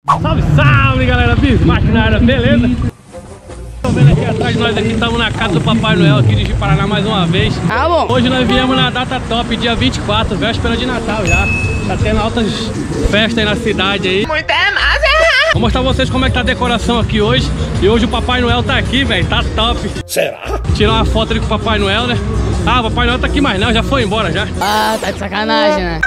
Salve, salve, galera, Bismarck na área, beleza? Tô vendo aqui atrás de nós aqui, estamos na casa do Papai Noel aqui de Ji-Paraná mais uma vez. Ah, bom. Hoje nós viemos na data top, dia 24, véspera de Natal já. Tá tendo altas festas aí na cidade aí. Muita massa! Vou mostrar pra vocês como é que tá a decoração aqui hoje. E hoje o Papai Noel tá aqui, velho, tá top. Será? Tirar uma foto ali com o Papai Noel, né? Ah, o Papai Noel tá aqui mais não, já foi embora já. Ah, tá de sacanagem, né?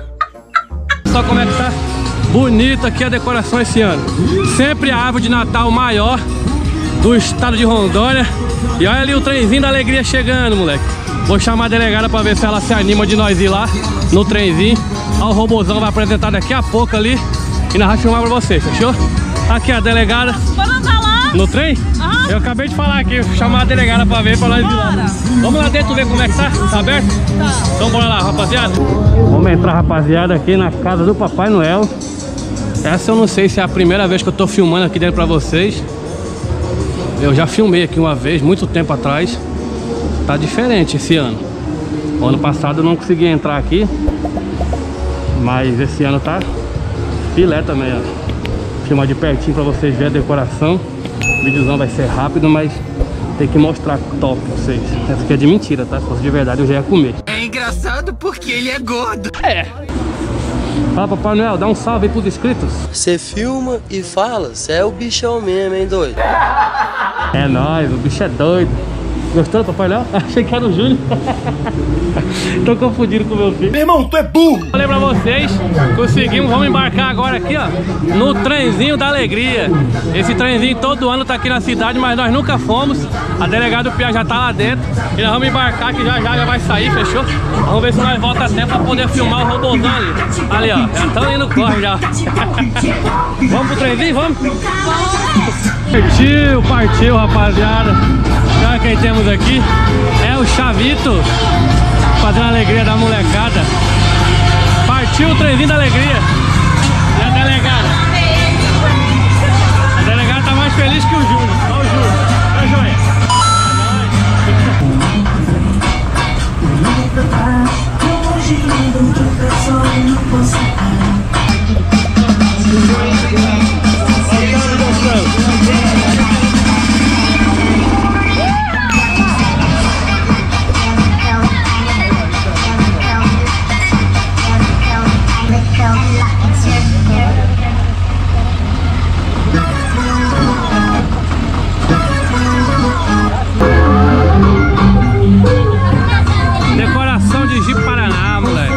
Só como é que tá bonita aqui a decoração esse ano. Sempre a árvore de Natal maior do estado de Rondônia. E olha ali o trenzinho da alegria chegando, moleque. Vou chamar a delegada pra ver se ela se anima de nós ir lá no trenzinho. Ó, o robôzão vai apresentar daqui a pouco ali e nós vamos filmar pra vocês, fechou? Aqui a delegada. Vamos lá? No trem? Aham. Eu acabei de falar aqui, vou chamar a delegada pra ver, pra nós ir lá. Vamos lá dentro ver como é que tá? Tá aberto? Tá. Então bora lá, rapaziada. Vamos entrar, rapaziada, aqui na casa do Papai Noel. Essa eu não sei se é a primeira vez que eu tô filmando aqui dentro pra vocês. Eu já filmei aqui uma vez, muito tempo atrás. Tá diferente esse ano. O ano passado eu não consegui entrar aqui, mas esse ano tá filé também, ó. Filmar de pertinho pra vocês verem a decoração. O videozão vai ser rápido, mas tem que mostrar top pra vocês. Essa aqui é de mentira, tá? Se fosse de verdade eu já ia comer. É engraçado porque ele é gordo. É. Fala, Papai Noel, dá um salve aí pros inscritos. Você filma e fala, você é o bichão mesmo, hein, doido? É nóis, o bicho é doido. Gostou do Papai Noel? Achei que era o Júnior. Tô confundindo com o meu filho. Meu irmão, tu é burro! Falei pra vocês, conseguimos, vamos embarcar agora aqui, ó, no trenzinho da alegria. Esse trenzinho todo ano tá aqui na cidade, mas nós nunca fomos. A delegada do Pia já tá lá dentro. E nós vamos embarcar que já vai sair, fechou? Vamos ver se nós volta até pra poder filmar o robôzão ali. Ali, ó, já estão indo corre já. Vamos pro trenzinho, vamos? Partiu, rapaziada. Olha quem temos aqui. É o Chavito, fazendo a alegria da molecada. Partiu o trenzinho da alegria. E a delegada? A delegada tá mais feliz que o Júnior. Olha o Júnior. Olha o joia. Decoração de Ji-Paraná, moleque.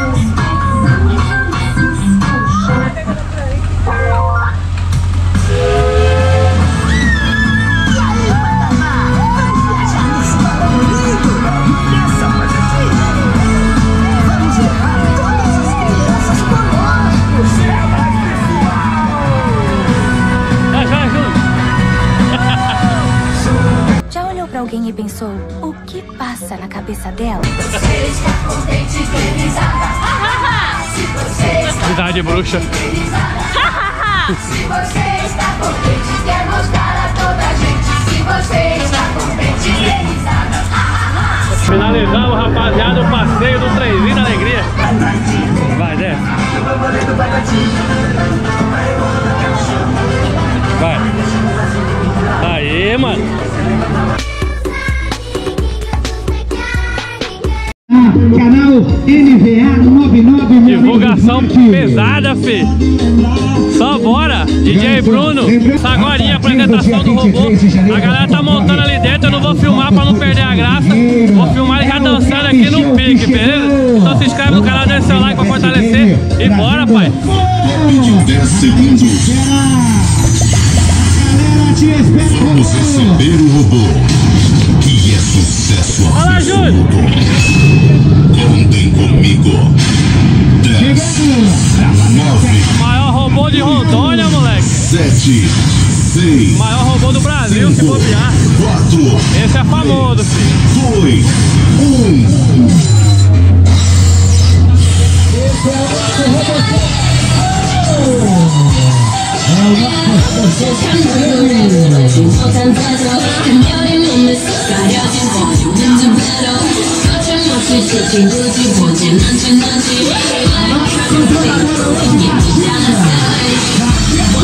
Já olhou pra alguém e pensou, o que passa na cabeça dela? Cidade bruxa. Se você está contente, quer mostrar a toda a gente. Se você está contente, risada. Finalizamos, rapaziada, o passeio do trenzinho da alegria. Vai, desce. Vai. Aê, mano. Canal NVA 99. Divulgação pesada, fi. Só bora. DJ Bruno. Agorinha, apresentação do robô. A galera tá montando ali dentro. Eu não vou filmar pra não perder a graça. Vou filmar ele já dançando aqui no pique, beleza? Então se inscreve no canal, deixa seu like pra fortalecer. E bora, pai. 10 segundos. Vamos receber o robô, que é sucesso absoluto. Contem comigo. 10, 9, Maior robô de Rondônia, moleque. 7, 6, Maior robô do Brasil, se bobear. 4, Esse é famoso, filho. 2, 1.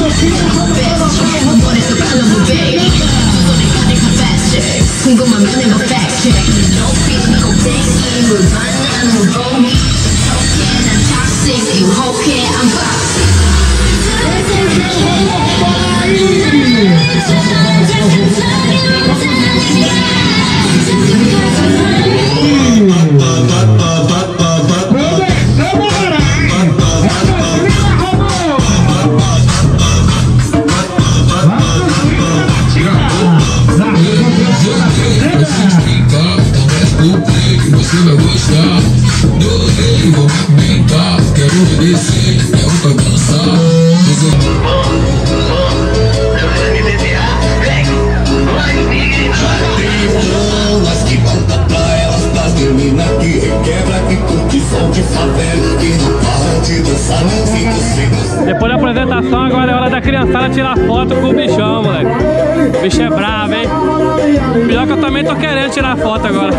Depois da apresentação, agora é hora da criançada tirar foto com o bichão, moleque. O bicho é bravo, hein? Pior que eu também tô querendo tirar foto agora.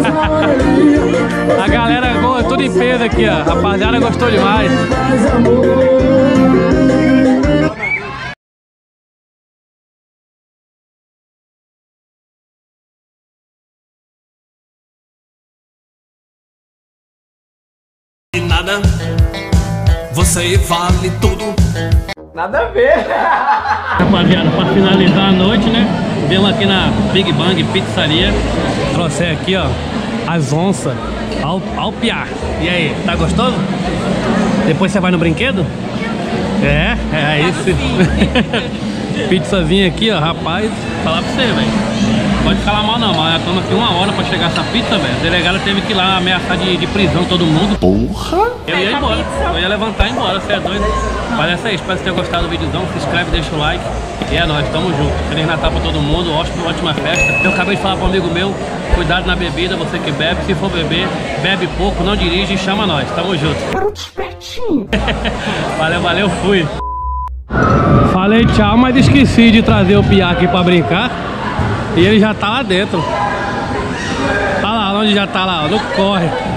A galera, tudo em peso aqui, ó. A rapaziada gostou demais. Nada, você vale tudo. Nada a ver. Rapaziada, pra finalizar a noite, né? Viemos aqui na Big Bang Pizzaria. Trouxe aqui, ó, as onças ao piar. E aí, tá gostoso? Depois você vai no brinquedo? É isso. Pizzazinha aqui, ó, rapaz. Falar pra você, velho. Pode falar mal não, mas estamos aqui 1 hora pra chegar essa pizza, velho. A delegada teve que ir lá ameaçar de prisão todo mundo. Porra! Eu ia embora, eu ia levantar e ir embora, você é doido. Mas é isso aí, espero que tenha gostado do videozão. Se inscreve, deixa o like. E é nóis, tamo junto. Feliz Natal pra todo mundo, ótima festa. Eu acabei de falar pra um amigo meu, cuidado na bebida, você que bebe. Se for beber, bebe pouco, não dirige e chama nós. Tamo junto. Valeu, fui. Falei tchau, mas esqueci de trazer o Piá aqui pra brincar. E ele já tá lá dentro. Tá lá, onde já tá lá, ó, no corre.